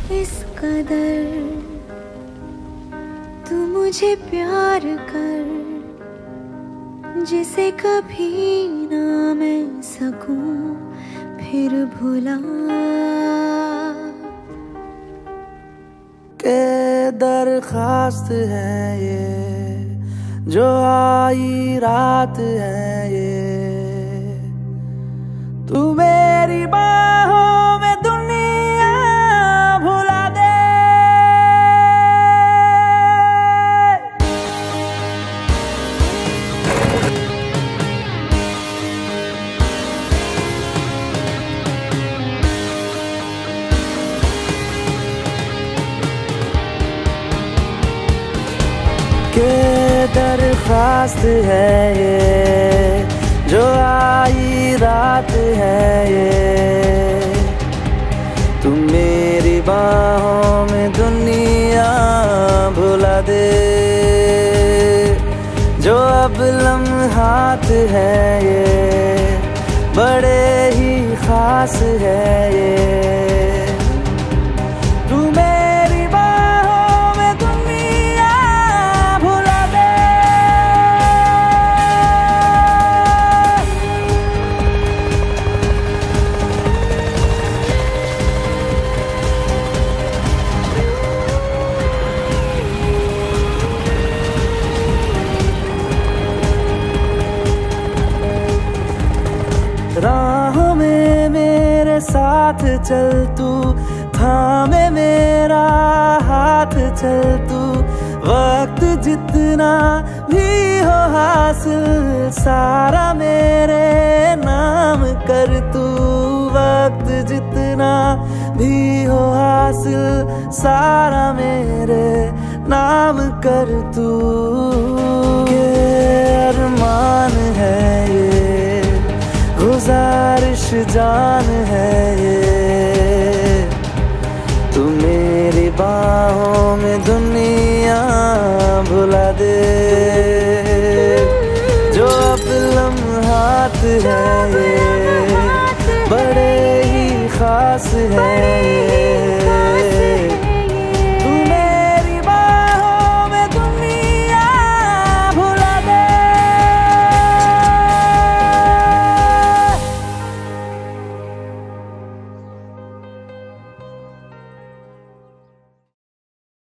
इस कदर तू मुझे प्यार कर, जिसे कभी ना मैं सकूं फिर भुला। के दरखास्त है ये जो आई रात है ये, तू मेरी बाहों में दुनिया भुला दे। के दरखास्त है ये जो आई रात है ये, तू मेरी बाहों में दुनिया भुला दे। जो अब लम्हात है ये बड़े ही खास है ये, राहों में मेरे साथ चल तू, थामे मेरा हाथ चल तू। वक्त जितना भी हो हासिल सारा मेरे नाम कर तू। वक्त जितना भी हो हासिल सारा मेरे नाम कर तू। के अरमान है ये गुजारिश जान है ये, तू मेरी बाहों में दुनिया भुला दे। जो अब लम्हात है ये बड़े ही खास है ये,